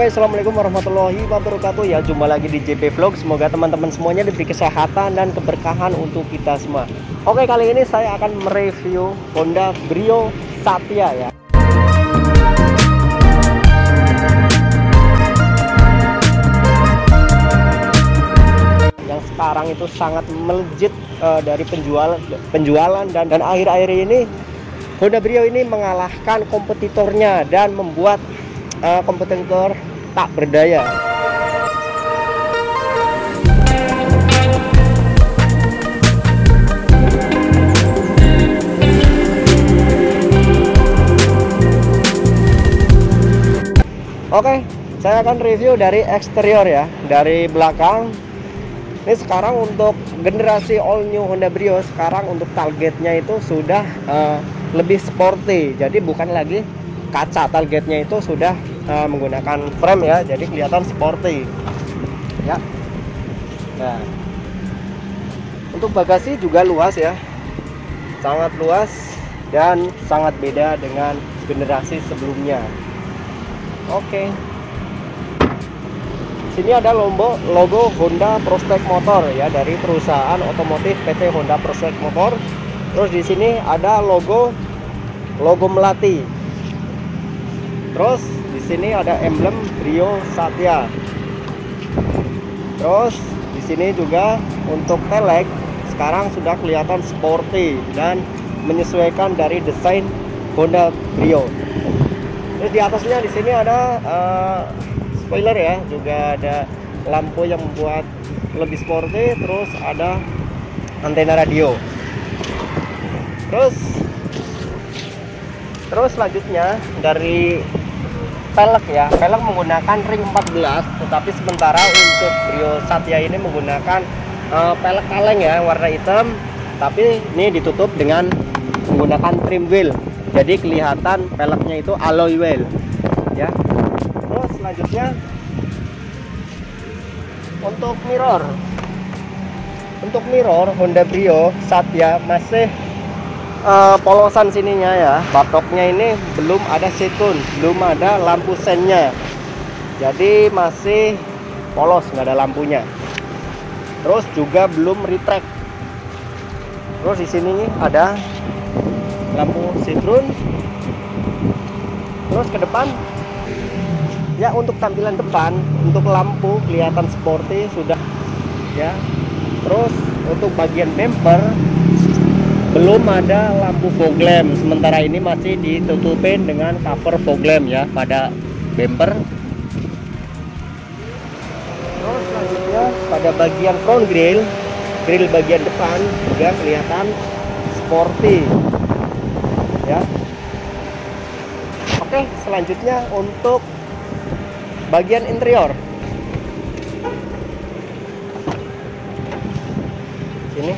Oke, assalamualaikum warahmatullahi wabarakatuh ya. Jumpa lagi di JP Vlog. Semoga teman-teman semuanya diberi kesehatan dan keberkahan untuk kita semua. Oke, kali ini saya akan mereview Honda Brio Satya ya. Yang sekarang itu sangat melejit dari penjualan dan akhir-akhir ini Honda Brio ini mengalahkan kompetitornya dan membuat kompetitor tak berdaya. Oke, saya akan review dari eksterior ya, dari belakang. Ini sekarang untuk generasi all new Honda Brio, sekarang untuk tailgate-nya itu sudah lebih sporty. Jadi bukan lagi kaca, tailgate-nya itu sudah menggunakan frame ya, jadi kelihatan sporty ya. Nah, untuk bagasi juga luas ya, sangat luas dan sangat beda dengan generasi sebelumnya. Oke, sini ada logo Honda Prospect Motor ya, dari perusahaan otomotif PT Honda Prospect Motor. Terus di sini ada logo Melati. Terus di sini ada emblem Brio Satya. Terus di sini juga untuk pelek sekarang sudah kelihatan sporty dan menyesuaikan dari desain Honda Brio. Terus di atasnya di sini ada spoiler ya, juga ada lampu yang membuat lebih sporty. Terus ada antena radio. Terus selanjutnya dari pelek ya, pelek menggunakan ring 14, tetapi sementara untuk Brio Satya ini menggunakan pelek kaleng ya, warna hitam, tapi ini ditutup dengan menggunakan trim wheel, jadi kelihatan peleknya itu alloy wheel ya. Terus selanjutnya untuk mirror Honda Brio Satya masih polosan sininya ya, batoknya ini belum ada setun, belum ada lampu sennya, jadi masih polos, nggak ada lampunya. Terus juga belum retract. Terus di sini ada lampu setun. Terus ke depan ya, untuk tampilan depan, untuk lampu kelihatan sporty sudah ya. Terus untuk bagian bumper belum ada lampu fog lamp, sementara ini masih ditutupin dengan cover fog lamp ya pada bumper. Terus selanjutnya pada bagian front grill bagian depan juga kelihatan sporty ya. Oke, selanjutnya untuk bagian interior. Sini.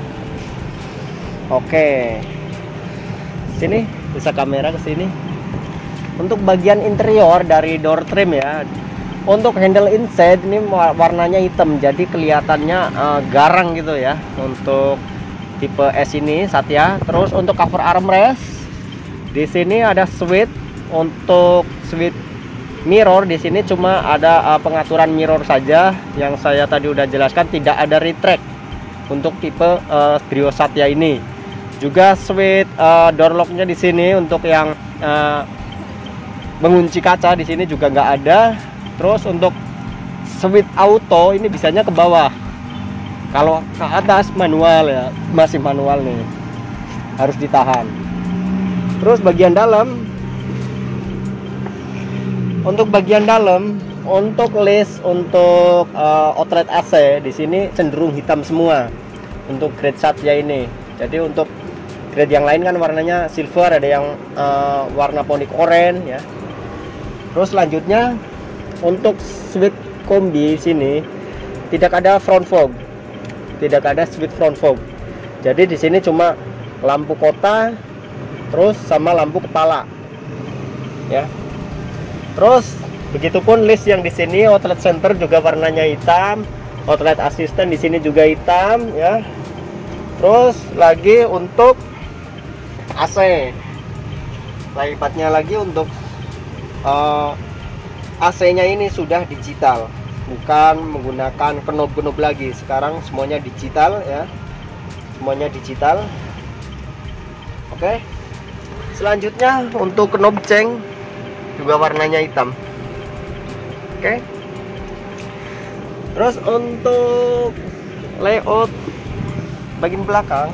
Oke, sini bisa kamera ke sini. Untuk bagian interior dari door trim ya, untuk handle inside ini warnanya hitam, jadi kelihatannya garang gitu ya untuk tipe S ini Satya. Terus untuk cover armrest di sini ada switch. Untuk switch mirror di sini cuma ada pengaturan mirror saja, yang saya tadi udah jelaskan, tidak ada retract untuk tipe Brio Satya ini. Juga switch door locknya di sini untuk yang mengunci kaca di sini juga nggak ada. Terus untuk switch auto ini bisanya ke bawah, kalau ke atas manual ya, masih manual nih, harus ditahan. Terus bagian dalam, untuk bagian dalam, untuk list untuk outlet AC di sini cenderung hitam semua untuk grade Satya ini. Jadi untuk grade yang lain kan warnanya silver, ada yang warna ponic orange ya. Terus selanjutnya untuk switch kombi sini tidak ada front fog, tidak ada switch front fog. Jadi di sini cuma lampu kota, terus sama lampu kepala ya. Terus begitupun list yang di sini, outlet center juga warnanya hitam, outlet assistant di sini juga hitam ya. Terus lagi untuk AC, lipat lagi untuk AC-nya ini sudah digital, bukan menggunakan knob-knob lagi. Sekarang semuanya digital ya, semuanya digital. Oke, selanjutnya untuk knob ceng juga warnanya hitam. Oke, terus untuk layout bagian belakang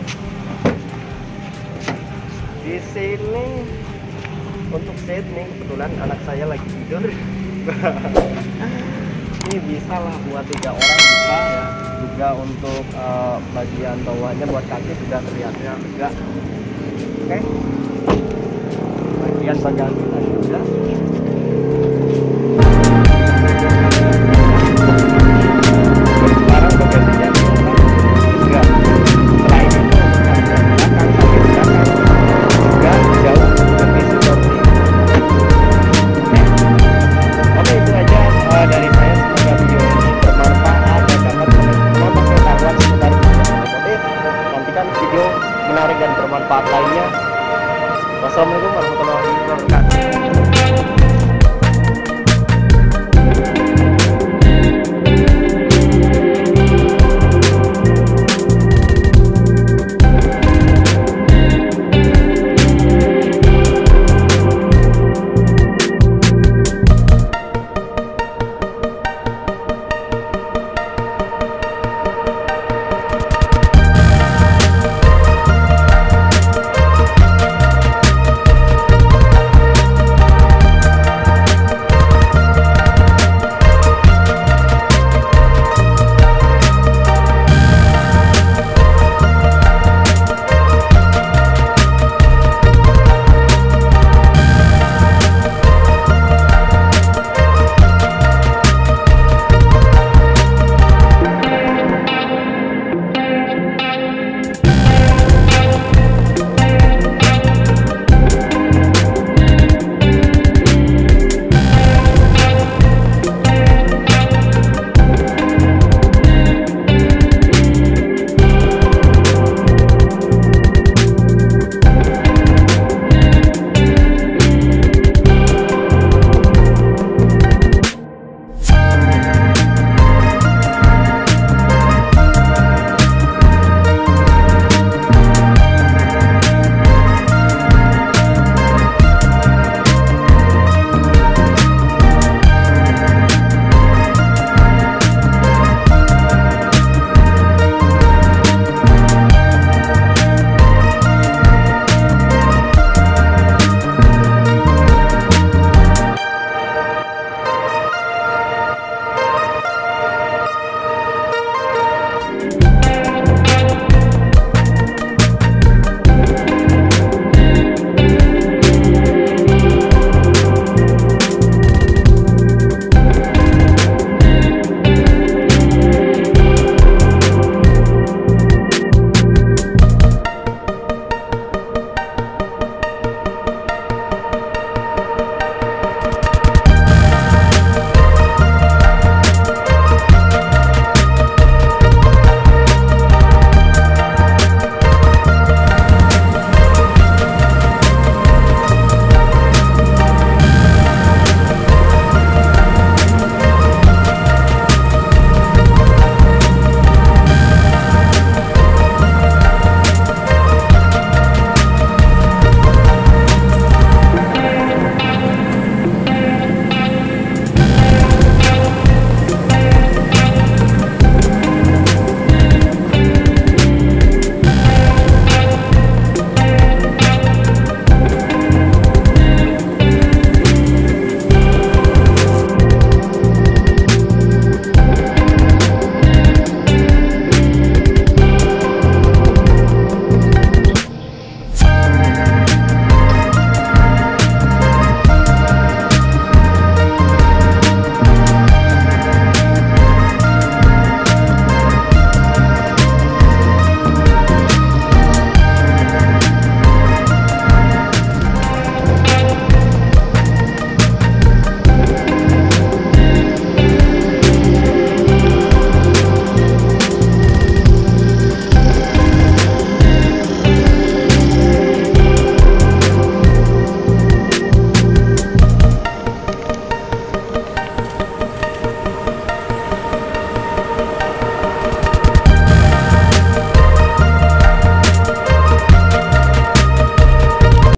di sini untuk setting, kebetulan anak saya lagi tidur. Ini bisa lah buat 3 orang, bisa ya. Juga untuk bagian bawahnya buat kaki sudah terlihatnya tegak. Oke, bagian kita juga. Sekarang bagasinya juga. Selain itu untuk bagian belakang, juga jauh lebih sporty. Oke, itu aja dari saya. Semoga video ini bermanfaat dan dapat menambah pengetahuan seputar otomotif. Nantikan video menarik dan bermanfaat lainnya. Wassalamualaikum warahmatullahi wabarakatuh.